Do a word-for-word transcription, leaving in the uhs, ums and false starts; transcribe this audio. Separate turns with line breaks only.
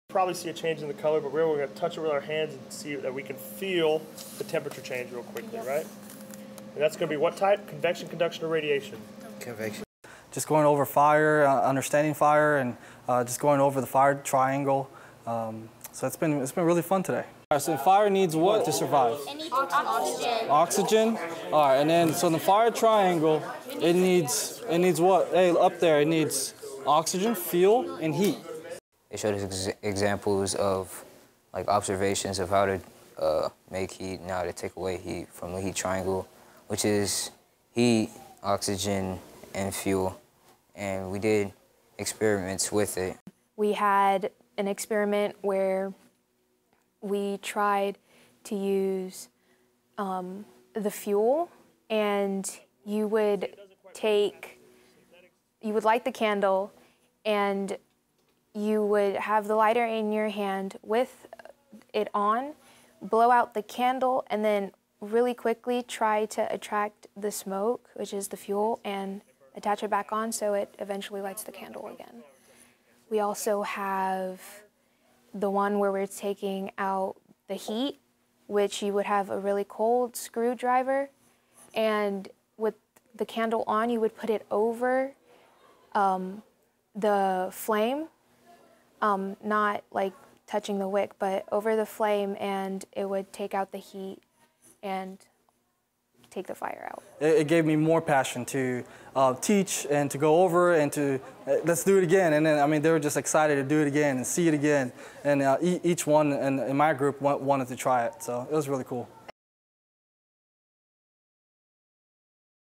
Probably see a change in the color, but we're going to touch it with our hands and see that we can feel the temperature change real quickly, yep. right? And that's going to be what type? Convection, conduction, or radiation?
Convection.
Just going over fire, uh, understanding fire, and uh, just going over the fire triangle. Um, so it's been it's been really fun today. All right, so fire needs what to survive?
It needs oxygen.
Oxygen. All right, and then so in the fire triangle, it needs it needs what? Hey, up there, it needs oxygen, fuel, and heat.
They showed us ex examples of like observations of how to uh, make heat and how to take away heat from the heat triangle, which is heat, oxygen, and fuel. And we did experiments with it.
We had an experiment where we tried to use um, the fuel, and you would take, you would light the candle, and you would have the lighter in your hand with it on, blow out the candle, and then really quickly try to attract the smoke, which is the fuel, and attach it back on so it eventually lights the candle again. We also have the one where we're taking out the heat, which you would have a really cold screwdriver, and with the candle on, you would put it over um, the flame, um, not like touching the wick, but over the flame, and it would take out the heat and take the fire out.
It, it gave me more passion to uh, teach and to go over and to, uh, let's do it again. And then, I mean, they were just excited to do it again and see it again. And uh, e each one in, in my group wanted to try it, so it was really cool.